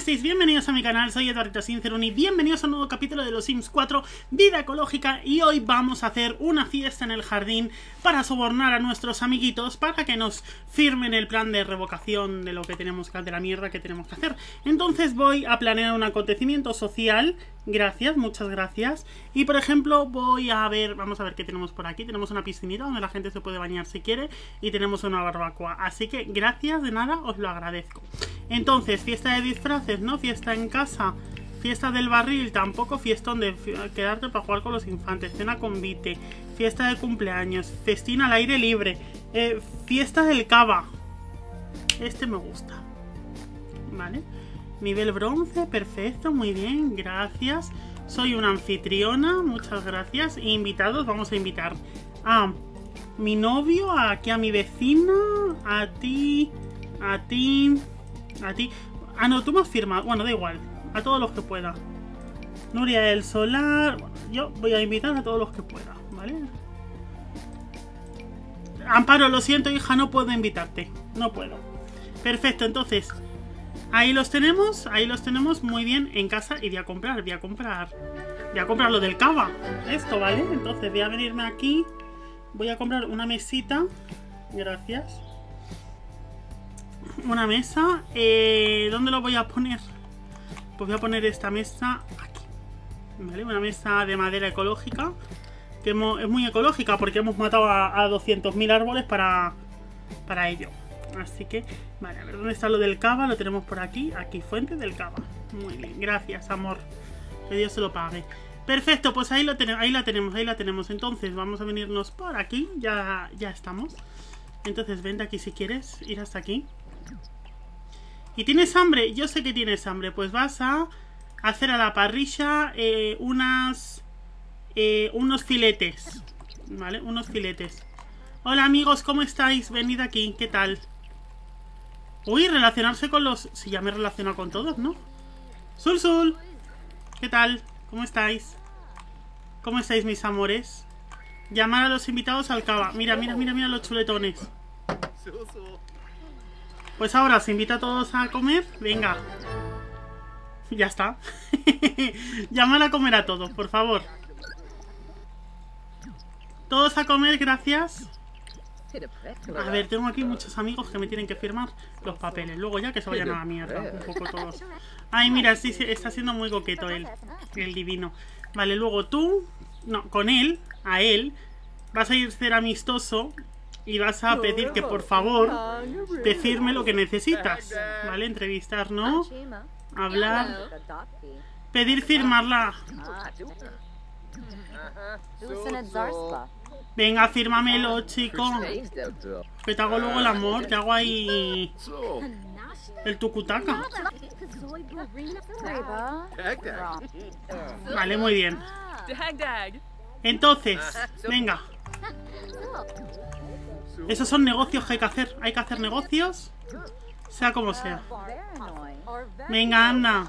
estáis? Bienvenidos a mi canal, soy Eduardito Sinceruni, bienvenidos a un nuevo capítulo de los Sims 4 Vida Ecológica. Y hoy vamos a hacer una fiesta en el jardín para sobornar a nuestros amiguitos para que nos firmen el plan de revocación de lo que tenemos que hacer, de la mierda que tenemos que hacer. Entonces voy a planear un acontecimiento social. Gracias, muchas gracias. Y por ejemplo voy a ver, vamos a ver qué tenemos por aquí. Tenemos una piscinita donde la gente se puede bañar si quiere y tenemos una barbacoa, así que gracias, de nada, os lo agradezco. Entonces, fiesta de disfraces, ¿no? Fiesta en casa, fiesta del barril, tampoco, fiestón de quedarte para jugar con los infantes, cena convite, fiesta de cumpleaños, festín al aire libre, fiesta del cava. Este me gusta, ¿vale? Nivel bronce, perfecto, muy bien, gracias. Soy una anfitriona, muchas gracias. Invitados, vamos a invitar a mi novio, aquí a mi vecina, a ti, a ti, a ti. Ah, no, tú me has firmado. Bueno, da igual, a todos los que pueda. Nuria del Solar. Bueno, yo voy a invitar a todos los que pueda, ¿vale? Amparo, lo siento, hija, no puedo invitarte. No puedo. Perfecto, entonces ahí los tenemos, muy bien, en casa. Y voy a comprar lo del cava, esto, ¿vale? Entonces voy a venirme aquí, voy a comprar una mesita, gracias. Una mesa, ¿dónde lo voy a poner? Pues voy a poner esta mesa aquí, ¿vale? Una mesa de madera ecológica, que es muy ecológica porque hemos matado a 200.000 árboles para ello. Así que, vale, a ver, ¿dónde está lo del cava? Lo tenemos por aquí, fuente del cava. Muy bien, gracias, amor. Que Dios se lo pague. Perfecto, pues ahí la tenemos. Entonces, vamos a venirnos por aquí, ya estamos. Entonces, vente aquí si quieres, ir hasta aquí. ¿Y tienes hambre? Yo sé que tienes hambre. Pues vas a hacer a la parrilla unos filetes, ¿vale? Unos filetes. Hola amigos, ¿cómo estáis? Venid aquí, ¿qué tal? Uy, relacionarse con los... Sí, ya me he relacionado con todos, ¿no? Sul, ¿qué tal? ¿Cómo estáis? ¿Cómo estáis, mis amores? Llamar a los invitados al cava. Mira los chuletones. Pues ahora os invito a todos a comer. Venga. Ya está. Llamar a comer a todos, por favor. Todos a comer, gracias. A ver, tengo aquí muchos amigos que me tienen que firmar los papeles. Luego ya que se vayan a la mierda, un poco todos. Ay, mira, sí, está siendo muy coqueto él, el divino. Vale, luego tú, no, con él, a él, vas a ir a ser amistoso y vas a pedir que por favor te firme lo que necesitas. Vale, entrevistar, ¿no? Hablar. Pedir firmarla. Venga, fírmamelo, chico. Que te hago luego el amor, te hago ahí el tucutaca. Vale, muy bien. Entonces, venga. Esos son negocios que hay que hacer. Hay que hacer negocios, sea como sea. Venga, anda.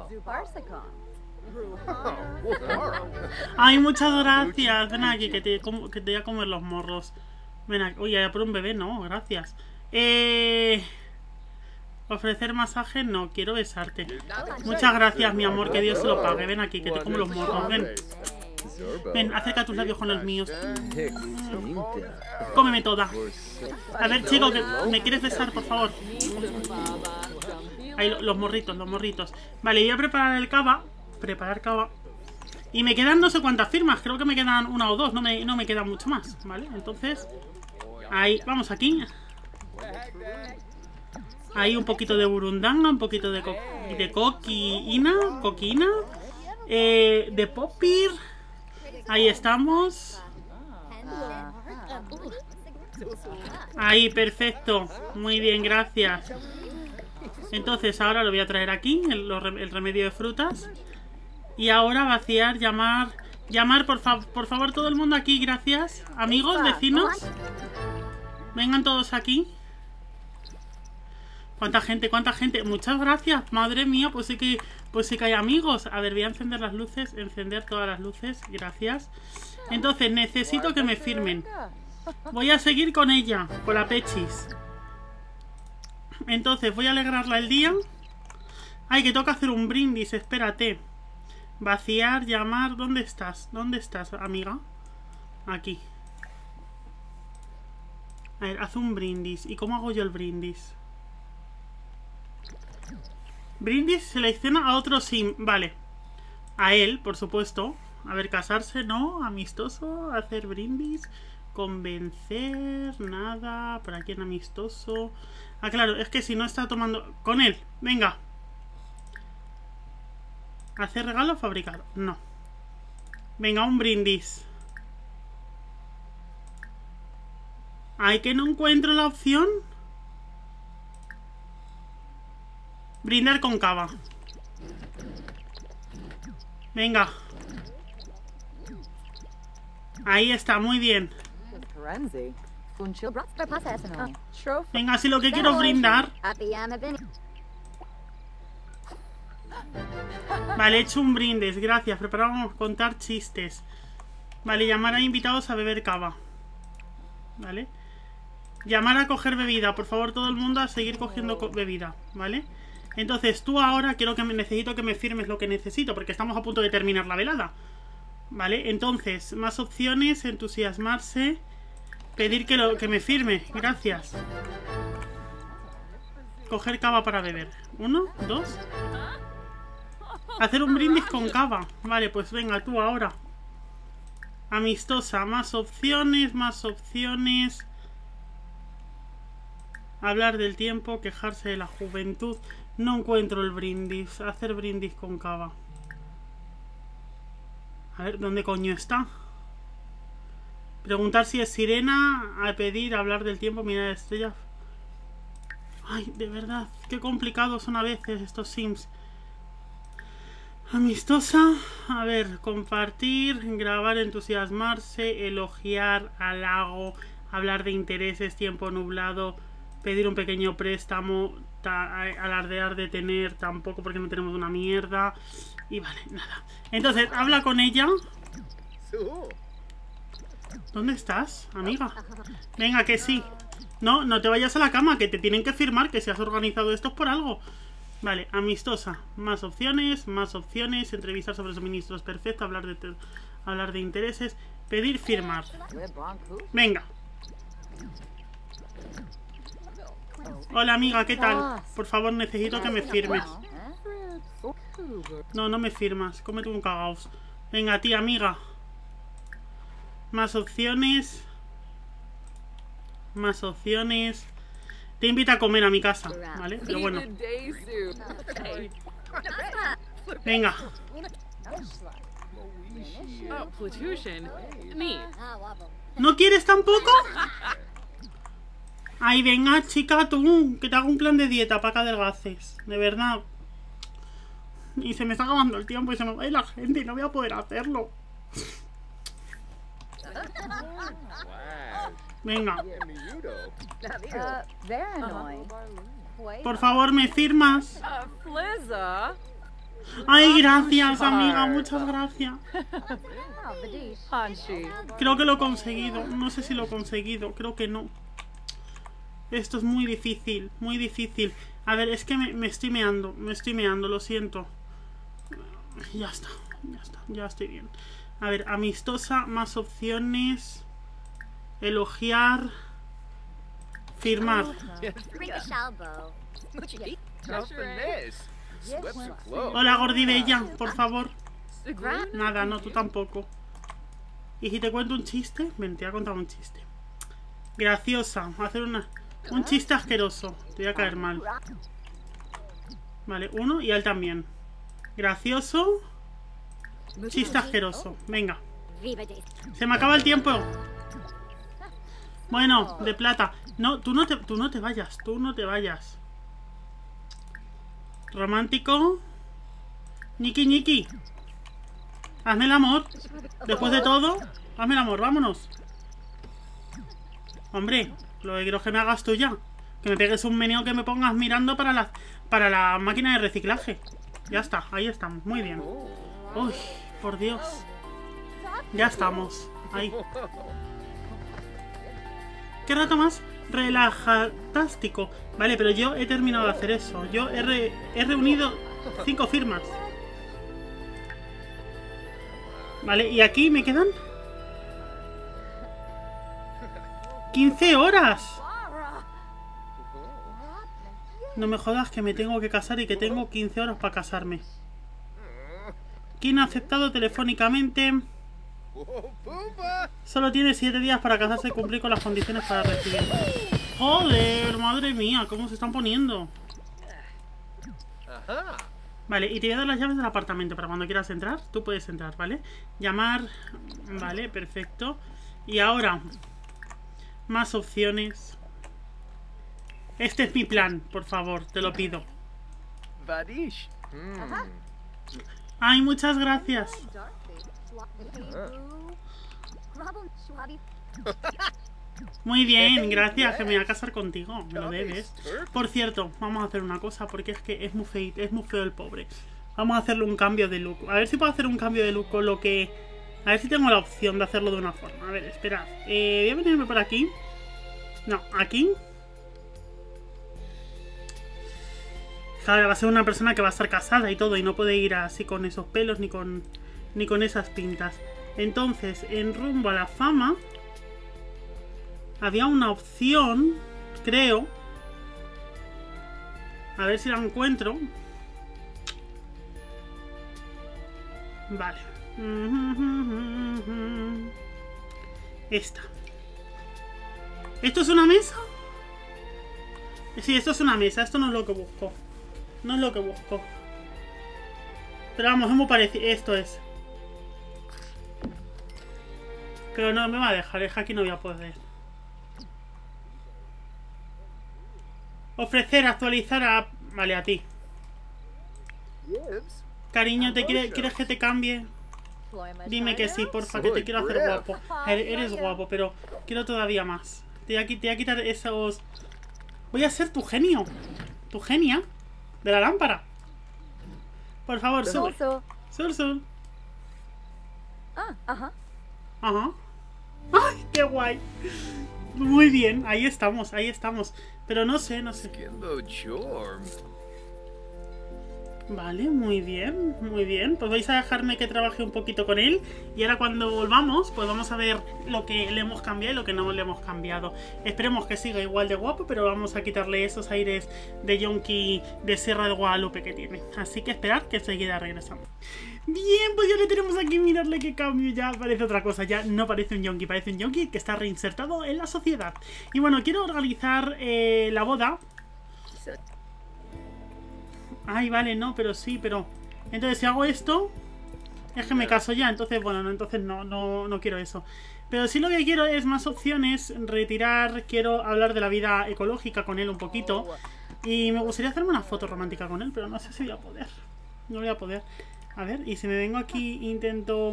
Ay, muchas gracias. Ven aquí, que te voy a comer los morros. Ven aquí. Oye, por un bebé, no, gracias. Ofrecer masaje, no, quiero besarte. Muchas gracias, mi amor, que Dios se lo pague. Ven aquí, que te como los morros, ven. Ven, acerca tus labios con los míos. Cómeme toda. A ver, chico, que ¿me quieres besar, por favor? Ahí, los morritos. Vale, voy a preparar el cava. Y me quedan no sé cuántas firmas. Creo que me quedan una o dos. No me queda mucho más, ¿vale? Entonces, ahí, vamos aquí. Ahí un poquito de burundanga, un poquito de coquina, de popir. Ahí estamos. Ahí, perfecto. Muy bien, gracias. Entonces ahora lo voy a traer aquí, el remedio de frutas. Y ahora vaciar, llamar, por favor, todo el mundo aquí, gracias. Amigos, vecinos, vengan todos aquí. ¿Cuánta gente? Muchas gracias, madre mía, pues sí que hay amigos. A ver, voy a encender las luces, encender todas las luces, gracias. Entonces, necesito que me firmen. Voy a seguir con ella, con la Pechis. Entonces, voy a alegrarla el día. Ay, que toca hacer un brindis, espérate. Vaciar, llamar, ¿dónde estás? ¿Dónde estás, amiga? Aquí. A ver, haz un brindis. ¿Y cómo hago yo el brindis? Brindis selecciona a otro sim. Vale. A él, por supuesto. A ver, casarse, no. Amistoso, hacer brindis. Convencer, nada. ¿Para quién amistoso? Ah, claro, es que si no está tomando... Con él, venga. ¿Hacer regalo o fabricar? No. Venga, un brindis. Ay, que no encuentro la opción. Brindar con cava. Venga. Ahí está, muy bien. Venga, si lo que quiero es brindar. Vale, he hecho un brindis, gracias. Preparamos contar chistes. Vale, llamar a invitados a beber cava. Vale. Llamar a coger bebida. Por favor, todo el mundo a seguir cogiendo bebida. ¿Vale? Entonces, tú ahora necesito que me firmes lo que necesito, porque estamos a punto de terminar la velada. ¿Vale? Entonces, más opciones, entusiasmarse, pedir que me firme. Gracias. Coger cava para beber. 1, 2. Hacer un brindis con cava. Vale, pues venga, tú ahora. Amistosa, más opciones, más opciones. Hablar del tiempo, quejarse de la juventud. No encuentro el brindis. Hacer brindis con cava. A ver, ¿dónde coño está? Preguntar si es sirena. A pedir, hablar del tiempo, mirar estrellas. Ay, de verdad, qué complicados son a veces estos sims. Amistosa. A ver, compartir, grabar, entusiasmarse, elogiar, halago, hablar de intereses, tiempo nublado, pedir un pequeño préstamo, alardear de tener, tampoco porque no tenemos una mierda. Y vale, nada. Entonces, habla con ella. ¿Dónde estás, amiga? Venga, que sí. No, no te vayas a la cama, que te tienen que firmar, que si has organizado esto es por algo. Vale, amistosa. Más opciones, entrevistar sobre suministros, perfecto, hablar de intereses, pedir, firmar. Venga. Hola, amiga, ¿qué tal? Por favor, necesito que me firmes. No, no me firmas. Cómete un cagaos. Venga, tía, amiga. Más opciones. Más opciones. Te invito a comer a mi casa, ¿vale? Pero bueno. Venga. ¿No quieres tampoco? Ay, venga, chica, tú, que te hago un plan de dieta para que adelgaces. De verdad. Y se me está acabando el tiempo y se me va a ir la gente y no voy a poder hacerlo. Venga. Por favor, ¿me firmas? Ay, gracias, amiga, muchas gracias. Creo que lo he conseguido. No sé si lo he conseguido, creo que no. Esto es muy difícil, muy difícil. A ver, es que me estoy meando, lo siento. Ya está, ya estoy bien. A ver, amistosa, más opciones. Elogiar. Firmar. Hola, gordibella, por favor. Nada, no, tú tampoco. ¿Y si te cuento un chiste? Ven, te voy a contar un chiste. Graciosa, hacer un chiste asqueroso. Te voy a caer mal. Vale, uno y él también. Gracioso. Chiste asqueroso. Venga. Se me acaba el tiempo. Bueno, de plata. No, tú no te vayas. Tú no te vayas. Romántico. Ñiqui, ñiqui. Hazme el amor. Después de todo, hazme el amor. Vámonos. Hombre, lo que quiero es que me hagas tú ya. Que me pegues un meneo que me pongas mirando para la máquina de reciclaje. Ya está, ahí estamos. Muy bien. Uy, por Dios. Ya estamos. Ahí. ¿Qué rato más? Relajatástico. Vale, pero yo he terminado de hacer eso. Yo he reunido 5 firmas. Vale, y aquí me quedan 15 horas. No me jodas que me tengo que casar y que tengo 15 horas para casarme. ¿Quién ha aceptado telefónicamente? Solo tiene 7 días para casarse y cumplir con las condiciones para recibir. Joder, madre mía, ¿cómo se están poniendo? Vale, y te voy a dar las llaves del apartamento para cuando quieras entrar. Tú puedes entrar, ¿vale? Llamar. Vale, perfecto. Y ahora, más opciones. Este es mi plan, por favor, te lo pido. Ay, muchas gracias. Muy bien, gracias, que me voy a casar contigo. Me lo debes. Por cierto, vamos a hacer una cosa, porque es que es muy feo el pobre. Vamos a hacerle un cambio de look. A ver si puedo hacer un cambio de look con lo que... A ver si tengo la opción de hacerlo de una forma. A ver, esperad. Voy a venirme por aquí. No, aquí. Claro, va a ser una persona que va a estar casada y todo, y no puede ir así con esos pelos ni con esas pintas. Entonces, en Rumbo a la Fama había una opción, creo. A ver si la encuentro. Vale. Esta. ¿Esto es una mesa? Sí, esto es una mesa. Esto no es lo que busco. No es lo que busco. Pero vamos, es muy parecido. Esto es. Pero no me va a dejar. Es que aquí no voy a poder. Ofrecer, actualizar a... Vale, a ti. Cariño, ¿quieres que te cambie? Dime que sí, porfa, que te quiero hacer guapo. Eres guapo, pero quiero todavía más. Te voy a quitar esos... Voy a ser tu genio. Tu genia de la lámpara. Por favor, sube. Sube. Ajá. ¡Ay, qué guay! Muy bien, ahí estamos. Pero no sé. Vale, muy bien. Pues vais a dejarme que trabaje un poquito con él. Y ahora cuando volvamos, pues vamos a ver lo que le hemos cambiado y lo que no le hemos cambiado. Esperemos que siga igual de guapo, pero vamos a quitarle esos aires de yonki de Sierra de Guadalupe que tiene. Así que esperad que enseguida regresamos. Bien, pues ya le tenemos aquí, miradle qué cambio, ya parece otra cosa, ya no parece un yonki, parece un yonki que está reinsertado en la sociedad. Y bueno, quiero organizar la boda. Ay, vale, no, pero sí, pero... Entonces, si hago esto, es que me caso ya. Entonces, bueno, no, entonces no quiero eso. Pero sí lo que quiero es más opciones, retirar, quiero hablar de la vida ecológica con él un poquito. Y me gustaría hacerme una foto romántica con él, pero no sé si voy a poder. No voy a poder. A ver, y si me vengo aquí intento...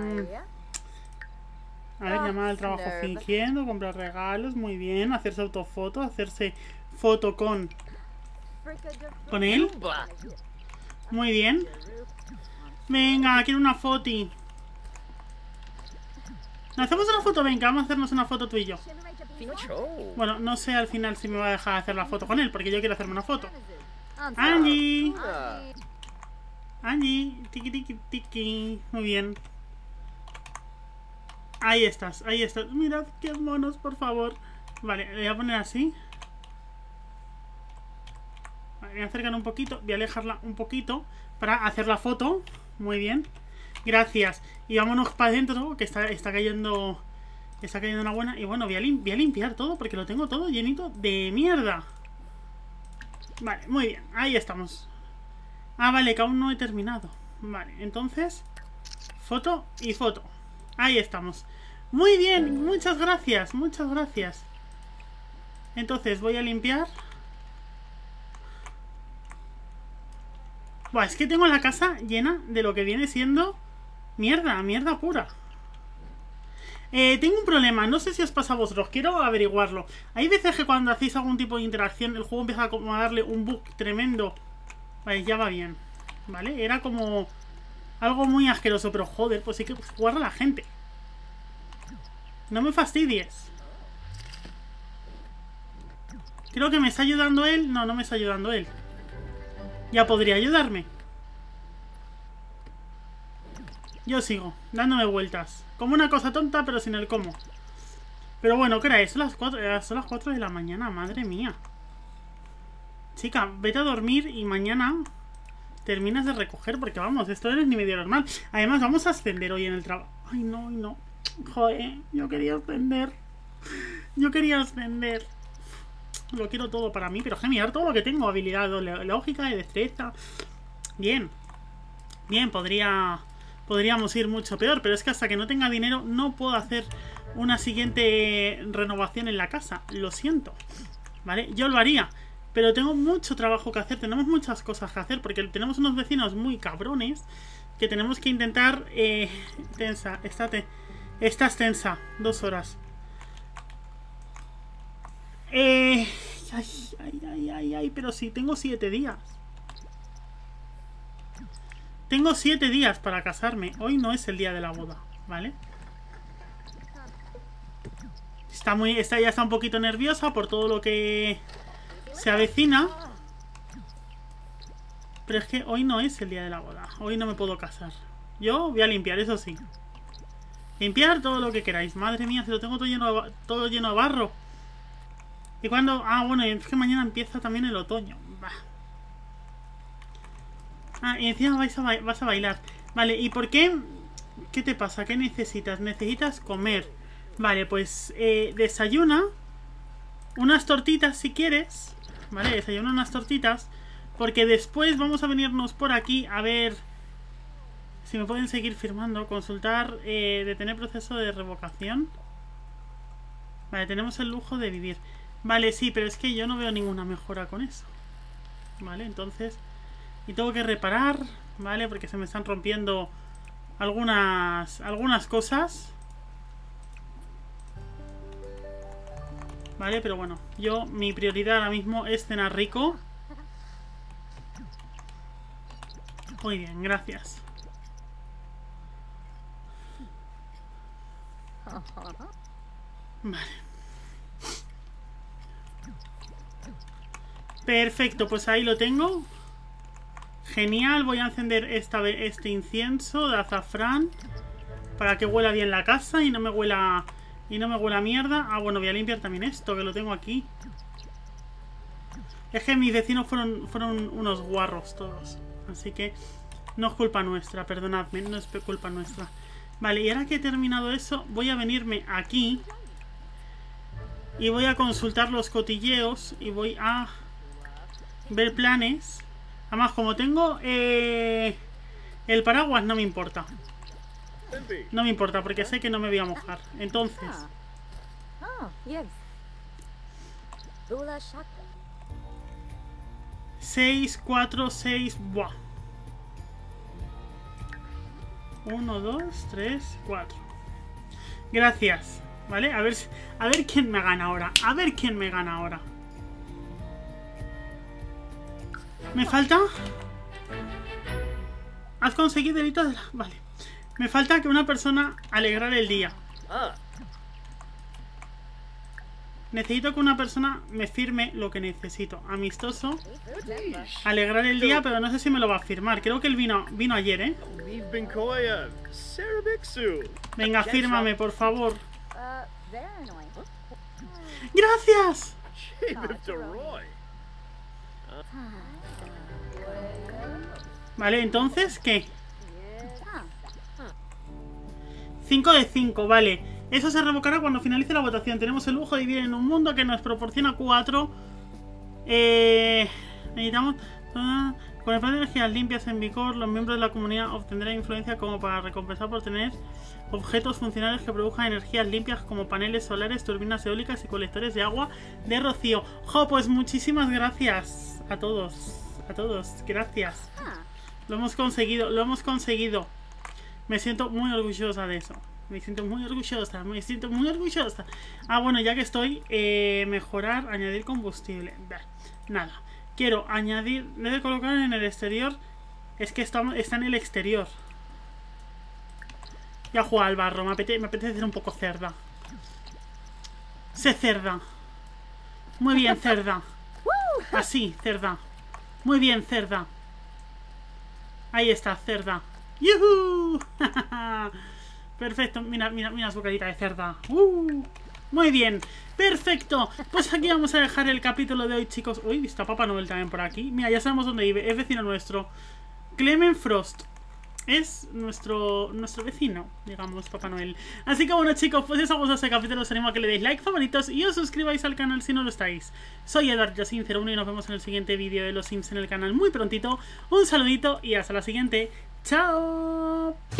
a ver, llamar al trabajo fingiendo, comprar regalos, muy bien. Hacerse autofoto, hacerse foto con él. Muy bien. Venga, quiero una foti. ¿Nos hacemos una foto? Venga, vamos a hacernos una foto tú y yo. Bueno, no sé al final si me va a dejar hacer la foto con él, porque yo quiero hacerme una foto. Angie. Tiki. Muy bien. Ahí estás. Mirad qué monos, por favor. Vale, le voy a poner así. Vale, voy a acercar un poquito. Voy a alejarla un poquito para hacer la foto. Muy bien. Gracias. Y vámonos para adentro, que está cayendo... Está cayendo una buena. Y bueno, voy a limpiar todo, porque lo tengo todo llenito de mierda. Vale, muy bien. Ahí estamos. Ah, vale, que aún no he terminado. Vale, entonces... Foto y foto. Ahí estamos. Muy bien, muchas gracias. Entonces voy a limpiar. Buah, es que tengo la casa llena de lo que viene siendo mierda pura. Tengo un problema, no sé si os pasa a vosotros, quiero averiguarlo. Hay veces que cuando hacéis algún tipo de interacción el juego empieza a darle un bug tremendo. Vale, ya va bien. Vale, era como algo muy asqueroso, pero joder, pues hay que jugar a la gente. No me fastidies. Creo que me está ayudando él. No me está ayudando él. ya podría ayudarme. Yo sigo, dándome vueltas. Como una cosa tonta, pero sin el cómo. Pero bueno, ¿qué era eso? Son las 4 de la mañana, madre mía. Chica, vete a dormir y mañana terminas de recoger, porque vamos, esto no es ni medio normal. Además, vamos a ascender hoy en el trabajo. Ay, no, no. Joder, yo quería ascender. Yo quería ascender. Lo quiero todo para mí, pero genial, todo lo que tengo. Habilidad lógica y destreza. Bien. Bien, podríamos ir mucho peor, pero es que hasta que no tenga dinero no puedo hacer una siguiente renovación en la casa. Lo siento. ¿Vale? Yo lo haría. Pero tengo mucho trabajo que hacer, tenemos muchas cosas que hacer, porque tenemos unos vecinos muy cabrones que tenemos que intentar... tensa, estás tensa, 2 horas. Ay, pero sí, tengo 7 días. Tengo 7 días para casarme, hoy no es el día de la boda, ¿vale? Esta ya está un poquito nerviosa por todo lo que... se avecina. Pero es que hoy no es el día de la boda. Hoy no me puedo casar. Yo voy a limpiar, eso sí. Limpiar todo lo que queráis. Madre mía, si lo tengo todo lleno de barro. ¿Y cuándo? Ah, bueno, es que mañana empieza también el otoño. Bah. Ah, y encima vas a bailar. Vale, ¿y por qué? ¿Qué te pasa? ¿Qué necesitas? Necesitas comer. Vale, pues desayuna unas tortitas si quieres. Vale, desayuna unas tortitas. Porque después vamos a venirnos por aquí a ver si me pueden seguir firmando. Consultar, detener proceso de revocación. Vale, tenemos el lujo de vivir. Vale, sí, pero es que yo no veo ninguna mejora con eso. Vale, entonces... y tengo que reparar, ¿vale? Porque se me están rompiendo algunas cosas. Vale, pero bueno, mi prioridad ahora mismo es cenar rico. Muy bien, gracias. Vale. Perfecto, pues ahí lo tengo. Genial, voy a encender este incienso de azafrán para que huela bien la casa y no me huela mierda. Ah, bueno, voy a limpiar también esto, que lo tengo aquí. Es que mis vecinos fueron unos guarros todos. Así que no es culpa nuestra, perdonadme, no es culpa nuestra. Vale, y ahora que he terminado eso, voy a venirme aquí y voy a consultar los cotilleos y voy a ver planes. Además, como tengo el paraguas, no me importa. No me importa, porque sé que no me voy a mojar. Entonces... 6, 4, 6... Buah. 1, 2, 3, 4. Gracias. ¿Vale? A ver quién me gana ahora. A ver quién me gana ahora. ¿Me falta? ¿Has conseguido delito de la...? Vale. Me falta que una persona alegrar el día. Necesito que una persona me firme lo que necesito. Amistoso. Alegrar el día, pero no sé si me lo va a firmar. Creo que él vino ayer, ¿eh? Venga, fírmame, por favor. ¡Gracias! Vale, entonces, ¿qué? 5 de 5, vale. Eso se revocará cuando finalice la votación. Tenemos el lujo de vivir en un mundo que nos proporciona 4. Necesitamos... con el plan de energías limpias en vigor, los miembros de la comunidad obtendrán influencia como para recompensar por tener objetos funcionales que produzcan energías limpias como paneles solares, turbinas eólicas y colectores de agua de rocío. Jo, pues muchísimas gracias a todos. A todos, gracias. Lo hemos conseguido, lo hemos conseguido. Me siento muy orgullosa de eso. Me siento muy orgullosa, me siento muy orgullosa. Ah, bueno, ya que estoy, mejorar, añadir combustible. Nada. Quiero añadir, debe colocar en el exterior. Es que está en el exterior. Ya juego al barro, me apetece ser un poco cerda. Sé cerda. Muy bien, cerda. Así, cerda. Muy bien, cerda. Ahí está, cerda. ¡Yuhu! Perfecto, mira, mira, mira su carita de cerda. Muy bien, perfecto. Pues aquí vamos a dejar el capítulo de hoy, chicos. Uy, está Papá Noel también por aquí. Mira, ya sabemos dónde vive, es vecino nuestro. Clement Frost es nuestro vecino, digamos, Papá Noel. Así que bueno, chicos, pues eso vamos a este capítulo. Os animo a que le deis like, favoritos y os suscribáis al canal si no lo estáis. Soy EdwardJasin01 y nos vemos en el siguiente vídeo de los Sims en el canal muy prontito. Un saludito y hasta la siguiente. ¡Chao!